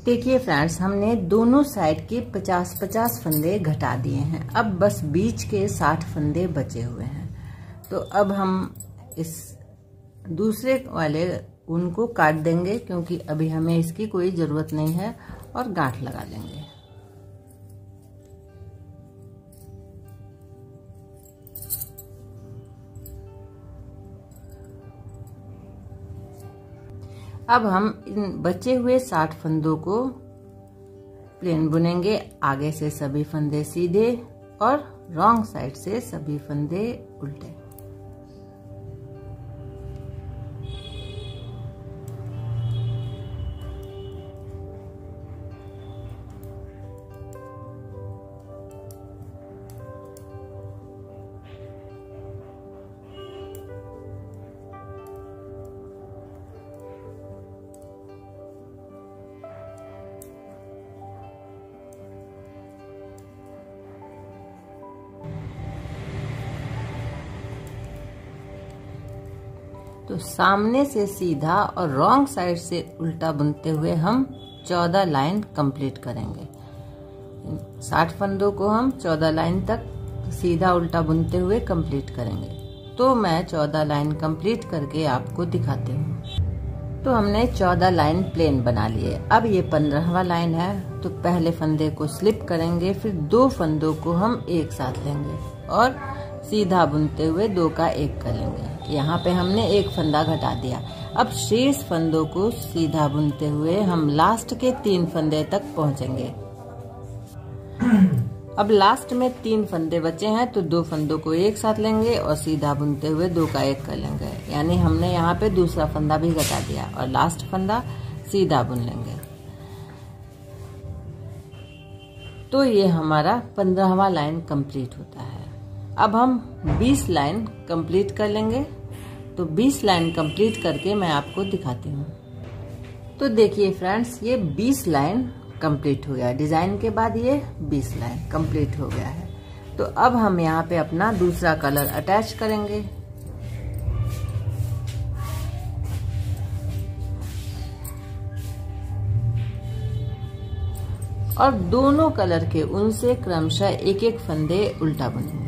देखिए फ्रेंड्स, हमने दोनों साइड के 50-50 फंदे घटा दिए हैं। अब बस बीच के 60 फंदे बचे हुए हैं। तो अब हम इस दूसरे वाले ऊन को काट देंगे, क्योंकि अभी हमें इसकी कोई जरूरत नहीं है, और गांठ लगा लेंगे। अब हम इन बचे हुए 60 फंदों को प्लेन बुनेंगे। आगे से सभी फंदे सीधे और रॉन्ग साइड से सभी फंदे उल्टे। तो सामने से सीधा और रॉन्ग साइड से उल्टा बुनते हुए हम 14 लाइन कंप्लीट करेंगे। 60 फंदों को हम 14 लाइन तक सीधा उल्टा बुनते हुए कंप्लीट करेंगे। तो मैं 14 लाइन कंप्लीट करके आपको दिखाती हूँ। तो हमने 14 लाइन प्लेन बना लिए। अब ये 15वां लाइन है, तो पहले फंदे को स्लिप करेंगे, फिर 2 फंदों को हम एक साथ लेंगे और सीधा बुनते हुए 2 का 1 कर लेंगे। यहाँ पे हमने 1 फंदा घटा दिया। अब शेष फंदों को सीधा बुनते हुए हम लास्ट के 3 फंदे तक पहुंचेंगे। अब लास्ट में 3 फंदे बचे हैं, तो 2 फंदों को एक साथ लेंगे और सीधा बुनते हुए 2 का 1 कर लेंगे। यानी हमने यहाँ पे दूसरा फंदा भी घटा दिया और लास्ट फंदा सीधा बुन लेंगे। तो ये हमारा 15वां लाइन कंप्लीट होता है। अब हम 20 लाइन कंप्लीट कर लेंगे। तो 20 लाइन कंप्लीट करके मैं आपको दिखाती हूँ। तो देखिए फ्रेंड्स, ये 20 लाइन कंप्लीट हो गया। डिजाइन के बाद ये 20 लाइन कंप्लीट हो गया है। तो अब हम यहाँ पे अपना दूसरा कलर अटैच करेंगे। और दोनों कलर के ऊन से क्रमशः एक एक फंदे उल्टा बुनेंगे।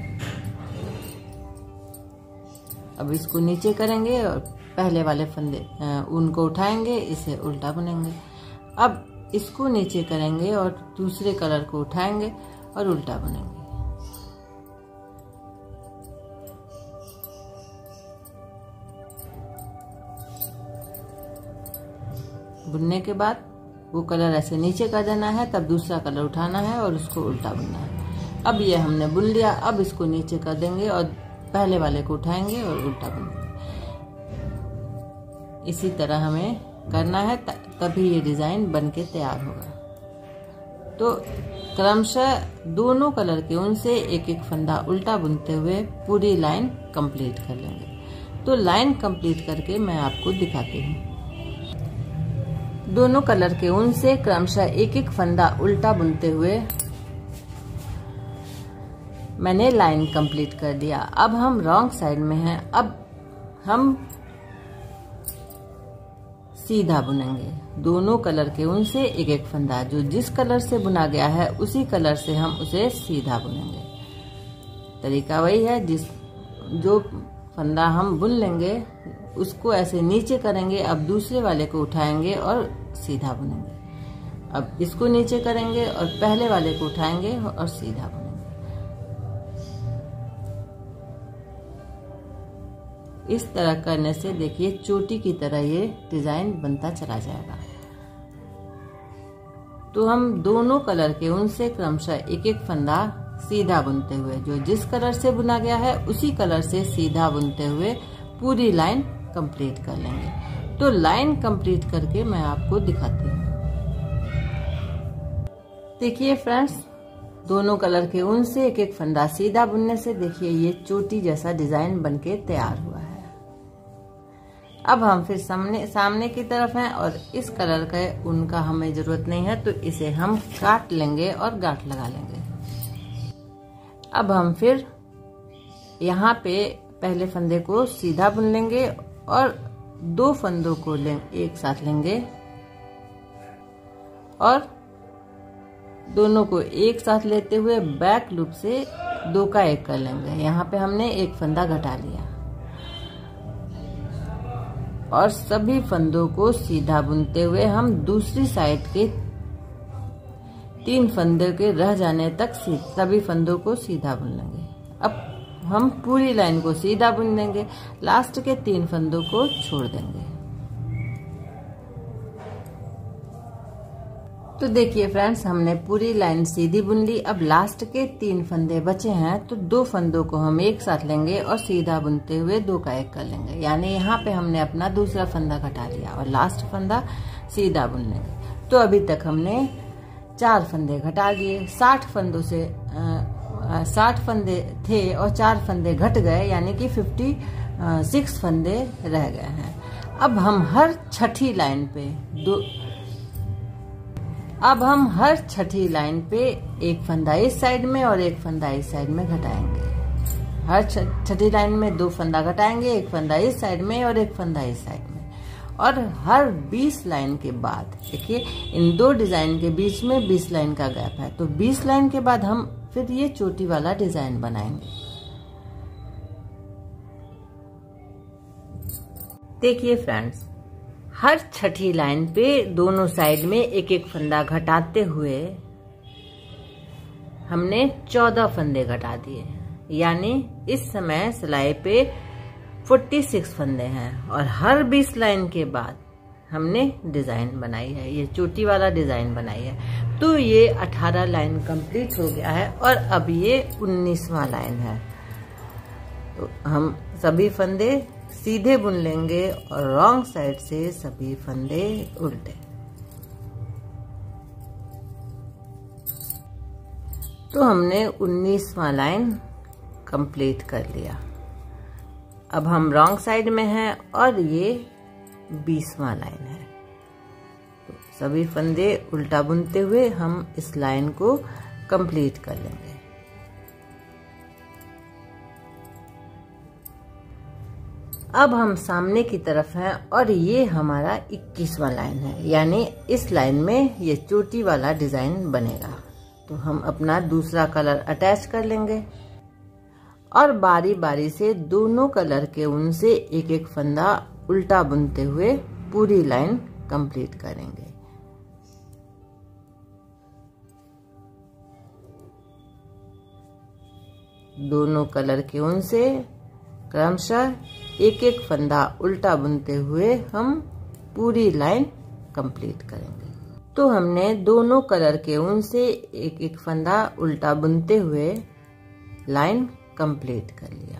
अब इसको नीचे करेंगे और पहले वाले फंदे ऊन को उठाएंगे, इसे उल्टा बुनेंगे। अब इसको नीचे करेंगे और दूसरे कलर को उठाएंगे और उल्टा बुनेंगे। बुनने के बाद वो कलर ऐसे नीचे कर देना है, तब दूसरा कलर उठाना है और उसको उल्टा बुनना है। अब ये हमने बुन लिया। अब इसको नीचे कर देंगे और पहले वाले को उठाएंगे और उल्टा बुनेंगे। इसी तरह हमें करना है, तभी ये डिजाइन बनके तैयार होगा। तो क्रमशः दोनों कलर के ऊन से एक एक फंदा उल्टा बुनते हुए पूरी लाइन कंप्लीट कर लेंगे। तो लाइन कंप्लीट करके मैं आपको दिखाती हूँ। दोनों कलर के ऊन से क्रमशः एक एक फंदा उल्टा बुनते हुए मैंने लाइन कंप्लीट कर दिया। अब हम रॉन्ग साइड में हैं। अब हम सीधा बुनेंगे। दोनों कलर के ऊन से एक एक फंदा, जो जिस कलर से बुना गया है उसी कलर से हम उसे सीधा बुनेंगे। तरीका वही है, जो फंदा हम बुन लेंगे उसको ऐसे नीचे करेंगे। अब दूसरे वाले को उठाएंगे और सीधा बुनेंगे। अब इसको नीचे करेंगे और पहले वाले को उठाएंगे और सीधा बुनेंगे। इस तरह करने से देखिए चोटी की तरह ये डिजाइन बनता चला जाएगा। तो हम दोनों कलर के ऊन से क्रमशः एक एक फंदा सीधा बुनते हुए, जो जिस कलर से बुना गया है उसी कलर से सीधा बुनते हुए पूरी लाइन कंप्लीट कर लेंगे। तो लाइन कंप्लीट करके मैं आपको दिखाती हूँ। देखिए फ्रेंड्स, दोनों कलर के ऊन से एक एक फंदा सीधा बुनने से देखिए ये चोटी जैसा डिजाइन बनके तैयार हुआ है। अब हम फिर सामने की तरफ हैं और इस कलर का ऊन का हमें जरूरत नहीं है, तो इसे हम काट लेंगे और गांठ लगा लेंगे। अब हम फिर यहाँ पे पहले फंदे को सीधा बुन लेंगे और 2 फंदों को एक साथ लेंगे और दोनों को एक साथ लेते हुए बैक लूप से 2 का 1 कर लेंगे। यहाँ पे हमने एक फंदा घटा लिया और सभी फंदों को सीधा बुनते हुए हम दूसरी साइड के 3 फंदे के रह जाने तक सभी फंदों को सीधा बुन लेंगे। अब हम पूरी लाइन को सीधा बुन देंगे, लास्ट के 3 फंदों को छोड़ देंगे। तो देखिए फ्रेंड्स, हमने पूरी लाइन सीधी बुन ली। अब लास्ट के 3 फंदे बचे हैं तो 2 फंदों को हम एक साथ लेंगे और सीधा बुनते हुए 2 का 1 कर लेंगे। यानी यहाँ पे हमने अपना दूसरा फंदा घटा लिया और लास्ट फंदा सीधा बुन लेंगे। तो अभी तक हमने 4 फंदे घटा लिए। 60 फंदों से 60 फंदे थे और 4 फंदे घट गए, यानी कि 56 फंदे रह गए हैं। अब हम हर छठी लाइन पे एक फंदा इस साइड में और एक फंदा इस साइड में घटाएंगे। हर छठी लाइन में 2 फंदा घटाएंगे, एक फंदा इस साइड में और एक फंदा इस साइड में। और हर 20 लाइन के बाद, देखिए इन 2 डिजाइन के बीच में 20 लाइन का गैप है, तो 20 लाइन के बाद हम फिर ये चोटी वाला डिजाइन बनाएंगे। देखिए फ्रेंड्स, हर छठी लाइन पे दोनों साइड में एक एक फंदा घटाते हुए हमने 14 फंदे घटा दिए। यानी इस समय सिलाई पे 46 फंदे हैं और हर 20 लाइन के बाद हमने डिजाइन बनाई है, ये चोटी वाला डिजाइन बनाई है। तो ये 18 लाइन कंप्लीट हो गया है और अब ये 19वां लाइन है। तो हम सभी फंदे सीधे बुन लेंगे और रॉन्ग साइड से सभी फंदे उल्टे। तो हमने 19वां लाइन कंप्लीट कर लिया। अब हम रॉन्ग साइड में हैं और ये 20वां लाइन है। तो सभी फंदे उल्टा बुनते हुए हम इस लाइन को कंप्लीट कर लेंगे। अब हम सामने की तरफ हैं और ये हमारा 21वां लाइन है, यानी इस लाइन में ये चोटी वाला डिजाइन बनेगा। तो हम अपना दूसरा कलर अटैच कर लेंगे और बारी बारी से दोनों कलर के ऊन से एक एक फंदा उल्टा बुनते हुए पूरी लाइन कंप्लीट करेंगे। दोनों कलर के ऊन से क्रमशः एक एक फंदा उल्टा बुनते हुए हम पूरी लाइन कंप्लीट करेंगे। तो हमने दोनों कलर के ऊन से एक एक फंदा उल्टा बुनते हुए लाइन कंप्लीट कर लिया।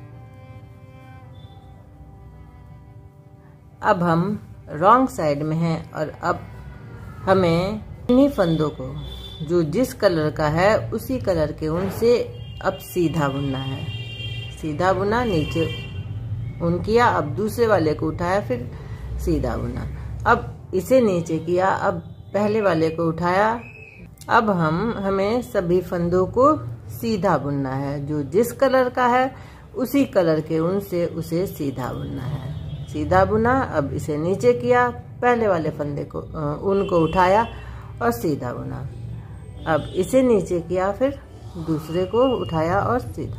अब हम रॉन्ग साइड में हैं और अब हमें इन्हीं फंदों को जो जिस कलर का है उसी कलर के ऊन से अब सीधा बुनना है। सीधा बुना, नीचे ऊन किया, अब दूसरे वाले को उठाया, फिर सीधा बुना। अब इसे नीचे किया, अब पहले वाले को उठाया। अब हमें सभी फंदों को सीधा बुनना है। जो जिस कलर का है उसी कलर के ऊन से उसे सीधा बुनना है। सीधा बुना, अब इसे नीचे किया, पहले वाले फंदे को ऊन को उठाया और सीधा बुना। अब इसे नीचे किया, फिर दूसरे को उठाया और सीधा।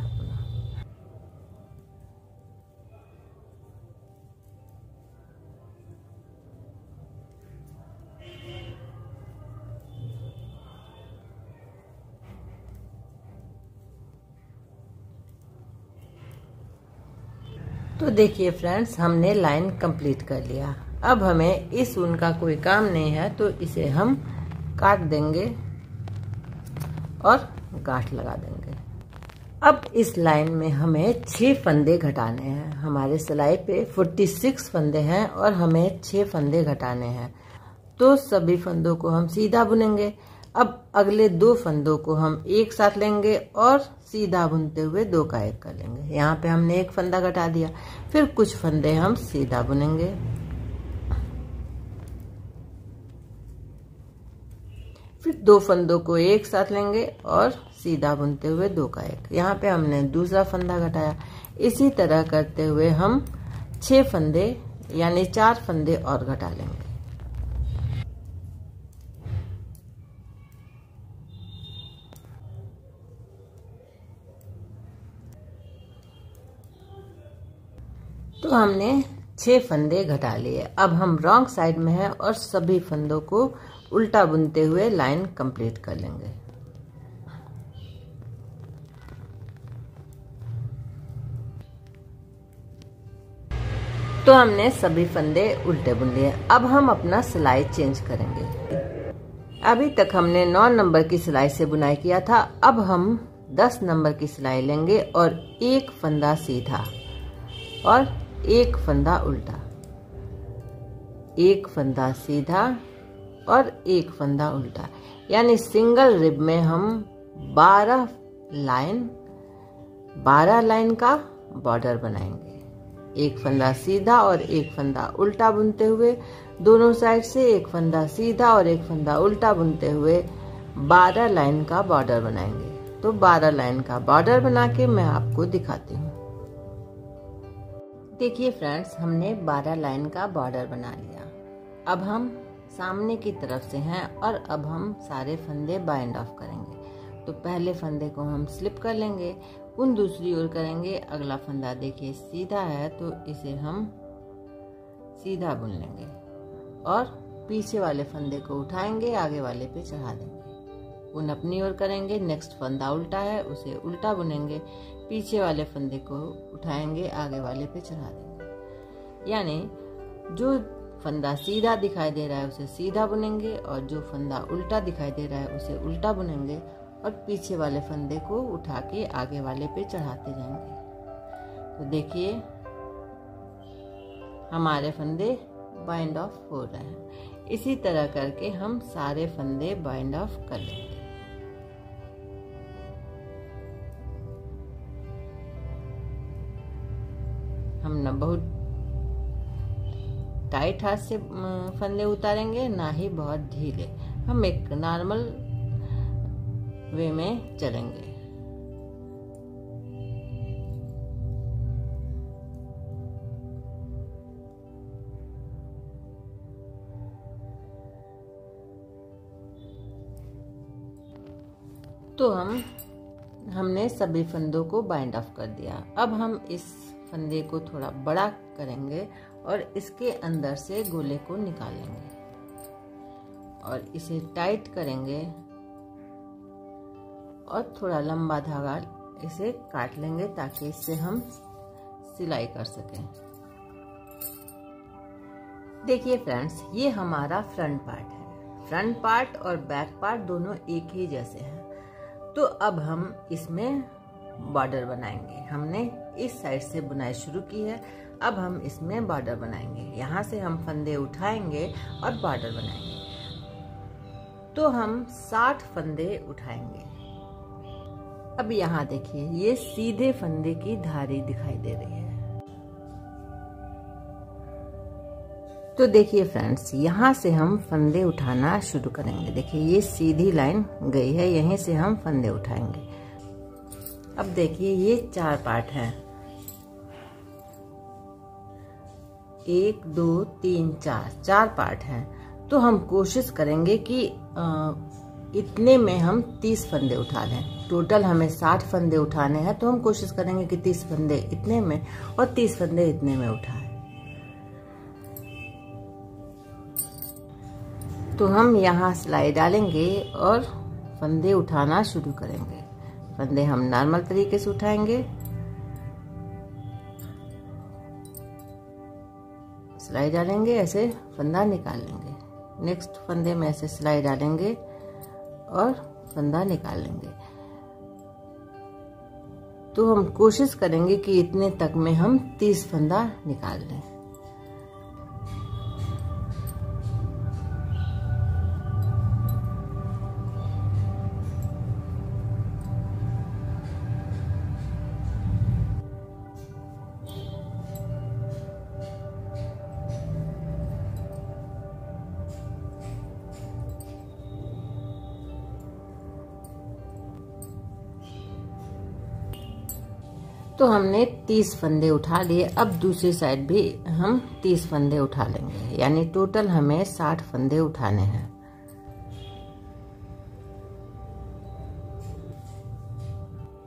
तो देखिए फ्रेंड्स, हमने लाइन कंप्लीट कर लिया। अब हमें इस ऊन का कोई काम नहीं है तो इसे हम काट देंगे और गांठ लगा देंगे। अब इस लाइन में हमें 6 फंदे घटाने हैं। हमारे सिलाई पे 46 फंदे हैं और हमें 6 फंदे घटाने हैं। तो सभी फंदों को हम सीधा बुनेंगे। अब अगले 2 फंदों को हम एक साथ लेंगे और सीधा बुनते हुए 2 का 1 कर लेंगे। यहाँ पे हमने एक फंदा घटा दिया, फिर कुछ फंदे हम सीधा बुनेंगे। फिर 2 फंदों को एक साथ लेंगे और सीधा बुनते हुए 2 का 1। यहाँ पे हमने दूसरा फंदा घटाया। इसी तरह करते हुए हम 6 फंदे यानी 4 फंदे और घटा लेंगे। तो हमने 6 फंदे घटा लिए। अब हम रॉन्ग साइड में हैं और सभी फंदों को उल्टा बुनते हुए लाइन कंप्लीट कर लेंगे। तो हमने सभी फंदे उल्टे बुन लिए। अब हम अपना सिलाई चेंज करेंगे। अभी तक हमने 9 नंबर की सिलाई से बुनाई किया था। अब हम 10 नंबर की सिलाई लेंगे और एक फंदा सीधा और एक फंदा उल्टा, एक फंदा सीधा और एक फंदा उल्टा, यानी सिंगल रिब में हम 12 लाइन का बॉर्डर बनाएंगे। एक फंदा सीधा और एक फंदा उल्टा बुनते हुए, दोनों साइड से एक फंदा सीधा और एक फंदा उल्टा बुनते हुए 12 लाइन का बॉर्डर बनाएंगे। तो 12 लाइन का बॉर्डर बना के मैं आपको दिखाती हूँ। देखिए फ्रेंड्स, हमने 12 लाइन का बॉर्डर बना लिया। अब हम सामने की तरफ से हैं और अब हम सारे फंदे बाइंड ऑफ करेंगे। तो पहले फंदे को हम स्लिप कर लेंगे, उन दूसरी ओर करेंगे। अगला फंदा देखिए सीधा है तो इसे हम सीधा बुन लेंगे और पीछे वाले फंदे को उठाएंगे, आगे वाले पे चढ़ा देंगे। उन अपनी ओर करेंगे। नेक्स्ट फंदा उल्टा है, उसे उल्टा बुनेंगे, पीछे वाले फंदे को उठाएंगे, आगे वाले पे चढ़ा देंगे। यानी जो फंदा सीधा दिखाई दे रहा है उसे सीधा बुनेंगे और जो फंदा उल्टा दिखाई दे रहा है उसे उल्टा बुनेंगे और पीछे वाले फंदे को उठा के आगे वाले पे चढ़ाते जाएंगे। तो देखिए हमारे फंदे बाइंड ऑफ हो रहे हैं। इसी तरह करके हम सारे फंदे बाइंड ऑफ कर लेंगे। हम न बहुत टाइट हाथ से फंदे उतारेंगे, ना ही बहुत ढीले। हम एक नॉर्मल वे में चलेंगे। तो हमने सभी फंदों को बाइंड ऑफ कर दिया। अब हम इस फंदे को थोड़ा बड़ा करेंगे और इसके अंदर से गोले को निकालेंगे और इसे टाइट करेंगे और थोड़ा लंबा धागा इसे काट लेंगे ताकि इससे हम सिलाई कर सकें। देखिए फ्रेंड्स, ये हमारा फ्रंट पार्ट है। फ्रंट पार्ट और बैक पार्ट दोनों एक ही जैसे हैं। तो अब हम इसमें बॉर्डर बनाएंगे। हमने इस साइड से बुनाई शुरू की है, अब हम इसमें बॉर्डर बनाएंगे। यहाँ से हम फंदे उठाएंगे और बॉर्डर बनाएंगे। तो हम 60 फंदे उठाएंगे। अब यहाँ देखिए, ये सीधे फंदे की धारी दिखाई दे रही है। तो देखिए फ्रेंड्स, यहाँ से हम फंदे उठाना शुरू करेंगे। देखिए ये सीधी लाइन गई है, यहीं से हम फंदे उठाएंगे। अब देखिए ये 4 पार्ट हैं, 1 2 3 4 पार्ट हैं। तो हम कोशिश करेंगे कि इतने में हम 30 फंदे उठा लें। टोटल हमें 60 फंदे उठाने हैं, तो हम कोशिश करेंगे कि 30 फंदे इतने में और 30 फंदे इतने में उठाएं। तो हम यहाँ सिलाई डालेंगे और फंदे उठाना शुरू करेंगे। फंदे हम नॉर्मल तरीके से उठाएंगे, सिलाई डालेंगे, ऐसे फंदा निकाल लेंगे। नेक्स्ट फंदे में ऐसे सिलाई डालेंगे और फंदा निकाल लेंगे। तो हम कोशिश करेंगे कि इतने तक में हम 30 फंदा निकाल लें। तो हमने 30 फंदे उठा लिए। अब दूसरी साइड भी हम 30 फंदे उठा लेंगे, यानी टोटल हमें 60 फंदे उठाने हैं।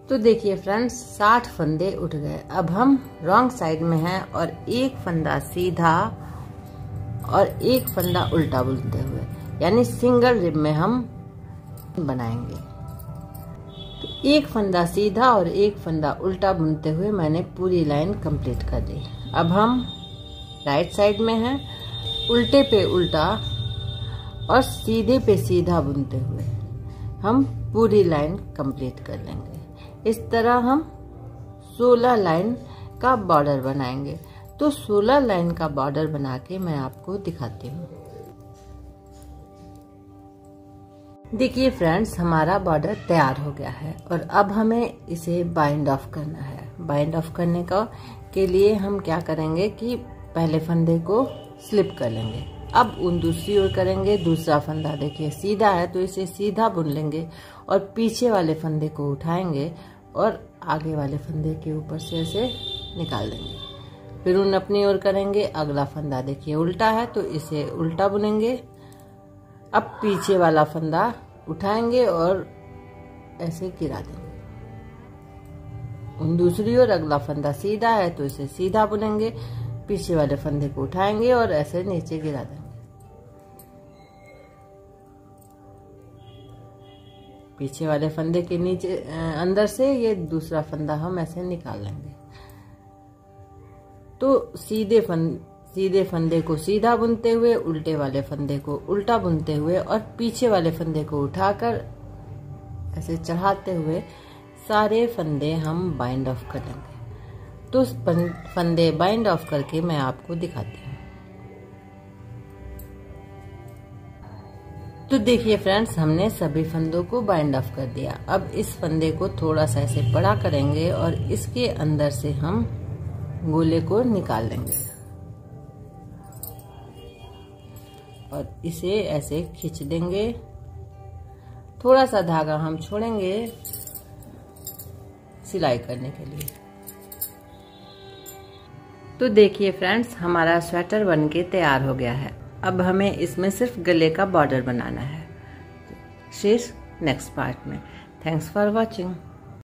तो देखिए फ्रेंड्स 60 फंदे उठ गए। अब हम रॉन्ग साइड में हैं और एक फंदा सीधा और एक फंदा उल्टा बुनते हुए, यानी सिंगल रिब में हम बनाएंगे। तो एक फंदा सीधा और एक फंदा उल्टा बुनते हुए मैंने पूरी लाइन कंप्लीट कर ली। अब हम राइट साइड में हैं, उल्टे पे उल्टा और सीधे पे सीधा बुनते हुए हम पूरी लाइन कंप्लीट कर लेंगे। इस तरह हम 16 लाइन का बॉर्डर बनाएंगे। तो 16 लाइन का बॉर्डर बना के मैं आपको दिखाती हूँ। देखिए फ्रेंड्स, हमारा बॉर्डर तैयार हो गया है और अब हमें इसे बाइंड ऑफ करना है। बाइंड ऑफ करने के लिए हम क्या करेंगे कि पहले फंदे को स्लिप कर लेंगे। अब उन दूसरी ओर करेंगे। दूसरा फंदा देखिए सीधा है तो इसे सीधा बुन लेंगे और पीछे वाले फंदे को उठाएंगे और आगे वाले फंदे के ऊपर से ऐसे निकाल देंगे। फिर उन अपनी ओर करेंगे। अगला फंदा देखिए उल्टा है तो इसे उल्टा बुनेंगे। अब पीछे वाला फंदा उठाएंगे और ऐसे गिरा देंगे। उन दूसरी ओर अगला फंदा सीधा है तो इसे सीधा बुनेंगे, पीछे वाले फंदे को उठाएंगे और ऐसे नीचे गिरा देंगे। पीछे वाले फंदे के नीचे अंदर से ये दूसरा फंदा हम ऐसे निकाल लेंगे। तो सीधे फंदे को सीधा बुनते हुए, उल्टे वाले फंदे को उल्टा बुनते हुए और पीछे वाले फंदे को उठाकर ऐसे चढ़ाते हुए सारे फंदे हम बाइंड ऑफ करेंगे। तो फंदे बाइंड ऑफ करके मैं आपको दिखाती हूँ। तो देखिए फ्रेंड्स, हमने सभी फंदों को बाइंड ऑफ कर दिया। अब इस फंदे को थोड़ा सा ऐसे बड़ा करेंगे और इसके अंदर से हम गोले को निकाल लेंगे और इसे ऐसे खींच देंगे। थोड़ा सा धागा हम छोड़ेंगे सिलाई करने के लिए। तो देखिए फ्रेंड्स, हमारा स्वेटर बनके तैयार हो गया है। अब हमें इसमें सिर्फ गले का बॉर्डर बनाना है। शेष नेक्स्ट पार्ट में। Thanks for watching.